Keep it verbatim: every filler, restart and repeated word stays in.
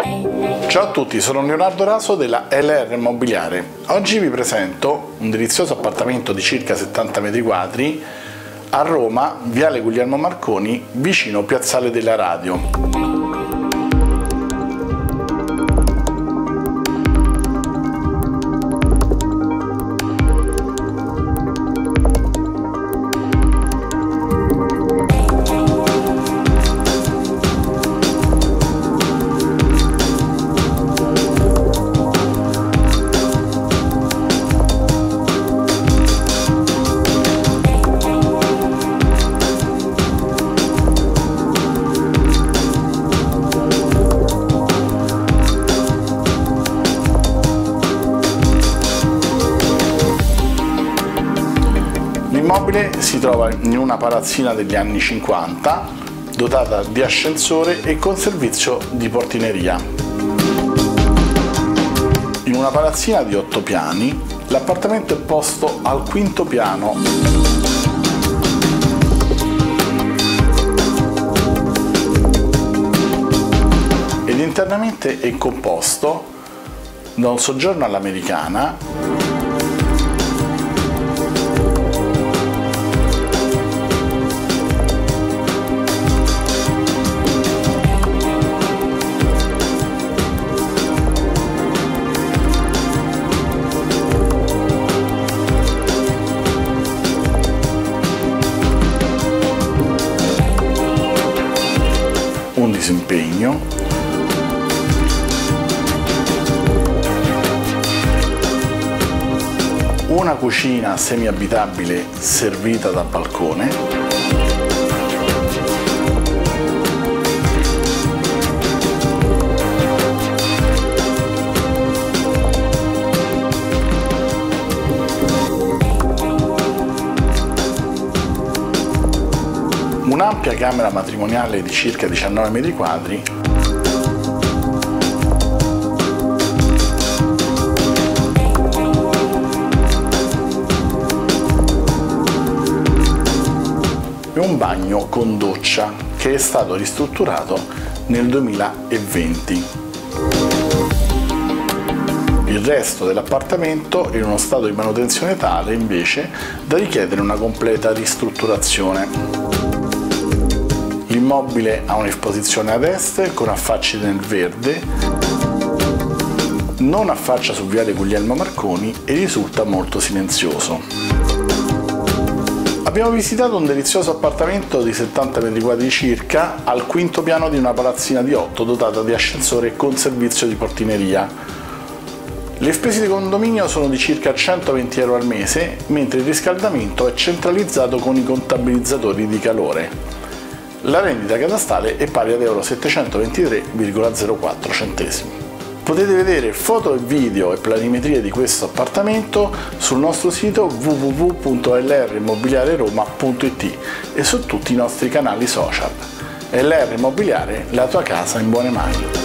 Ciao a tutti, sono Leonardo Raso della L R Immobiliare. Oggi vi presento un delizioso appartamento di circa settanta metri quadri a Roma, Viale Guglielmo Marconi, vicino Piazzale della Radio. L'immobile si trova in una palazzina degli anni cinquanta, dotata di ascensore e con servizio di portineria. In una palazzina di otto piani, l'appartamento è posto al quinto piano. Ed internamente è composto da un soggiorno all'americana, un disimpegno, una cucina semi-abitabile servita da balcone, un'ampia camera matrimoniale di circa diciannove metri quadri, e un bagno con doccia che è stato ristrutturato nel duemilaventi. Il resto dell'appartamento è in uno stato di manutenzione tale invece da richiedere una completa ristrutturazione. L'immobile ha un'esposizione ad est con affacci nel verde, non affaccia su Viale Guglielmo Marconi e risulta molto silenzioso. Abbiamo visitato un delizioso appartamento di settanta metri quadri circa al quinto piano di una palazzina di otto dotata di ascensore con servizio di portineria. Le spese di condominio sono di circa centoventi euro al mese, mentre il riscaldamento è centralizzato con i contabilizzatori di calore. La rendita catastale è pari ad euro settecentoventitré virgola zero quattro centesimi. Potete vedere foto e video e planimetrie di questo appartamento sul nostro sito w w w punto l r immobiliare roma punto i t e su tutti i nostri canali social. L R Immobiliare, la tua casa in buone mani.